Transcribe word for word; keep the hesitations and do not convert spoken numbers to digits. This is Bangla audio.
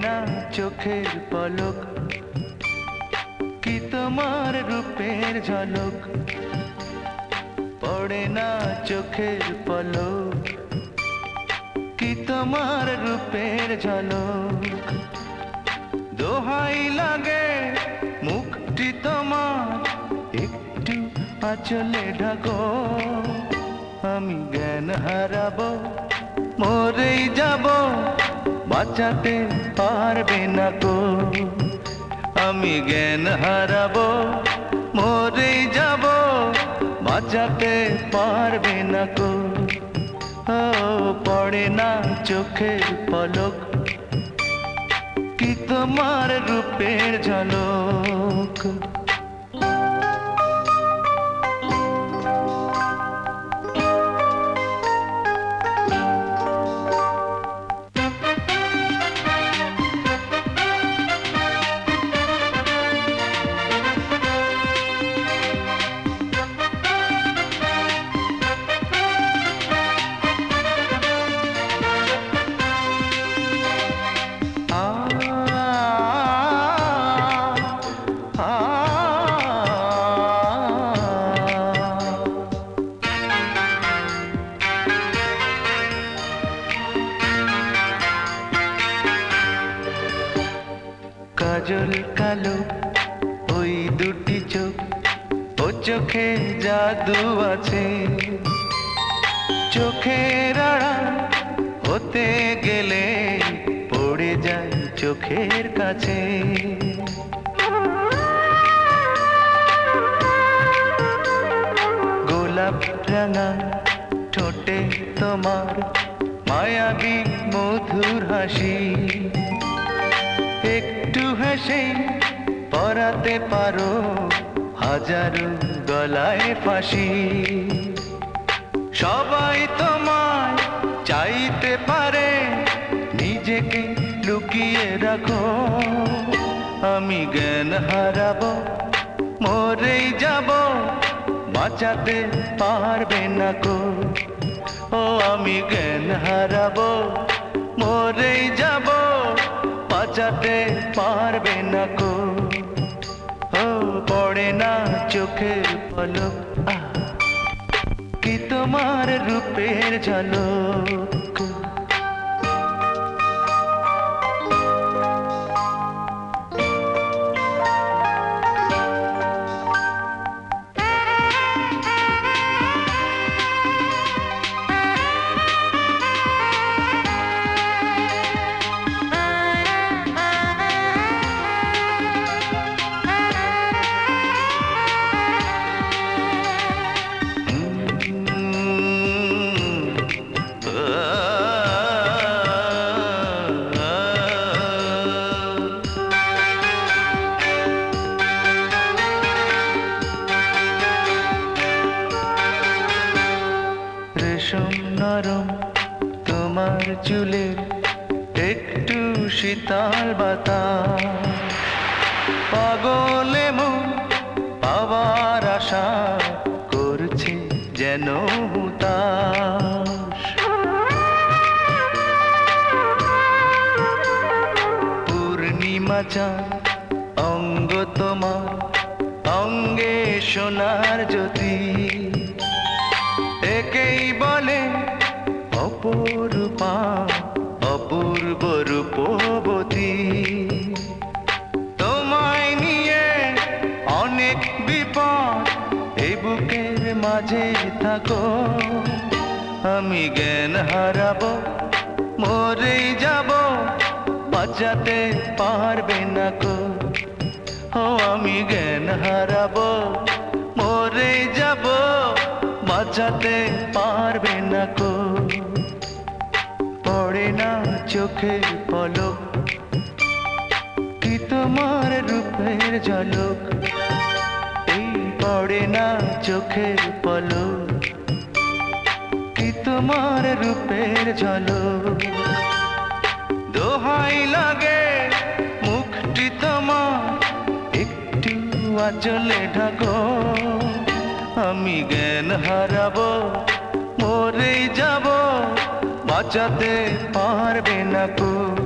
না চোখের পলক, কি তোমার রূপের ঝলক। পড়ে না চোখের পলক, কি তোমার রূপের ঝলক। দোহাই লাগে মুখটি তোমার, একটু আঁচলে ঢাকো। আমি জ্ঞান হারাবো, মরেই যাব, বাঁচাতে পারবে না কো। আমি জ্ঞান হারাবো, মরেই যাব, বাঁচাতে পারবে না কো। ও পড়ে না চোখের পলক, কি তোমার রূপের ঝলক। কাজল কালো ওই দুটি চোখ, ও চোখে জাদু আছে। চোখের আড়াল হতে গেলে পড়ে যায় চোখের কাছে। গোলাপ রাঙা ঠোঁটে তোমার মায়াবী মধুর হাসি। একটু হেসে পরাতে পারো হাজারো গলায় ফাঁসি। সবাই তোমায় চাইতে পারে, নিজেকে লুকিয়ে রাখো। আমি জ্ঞান হারাবো, মরেই যাব, বাঁচাতে পারবে না কো। ও আমি জ্ঞান হারাবো, মরেই যাব, বাঁচাতে পারবে না কো। ও পড়ে না চোখের পলক, কি তোমার রূপের ঝলক। রেশম নরম তোমার চুলের, একটু শীতল বাতাস। পাগলে মন পাওয়ার আশা করছে যেন হুতাশ। পূর্ণিমা চাঁদ অঙ্গ তোমার, অঙ্গে সোনার জ্যোতি। একেই বলে অপরূপা, অপূর্ব রূপবতী। তোমায় নিয়ে অনেক বিপদ, এই বুকের মাঝে থাকো। আমি জ্ঞান হারাবো, মরেই যাব, বাঁচাতে পারবে না কো। ও আমি জ্ঞান হারাবো, মরেই যাব, বাঁচাতে পারবে না কো। পড়ে না চোখের পলক, কি তোমার রূপের ঝলক। এই পড়ে না চোখের পলক, কি তোমার রূপের ঝলক। দোহাই লাগে মুখটি তোমার, একটু আঁচলে ঢাকো। আমি জ্ঞান হারাবো, মরেই যাব, বাঁচাতে পারবে না কো।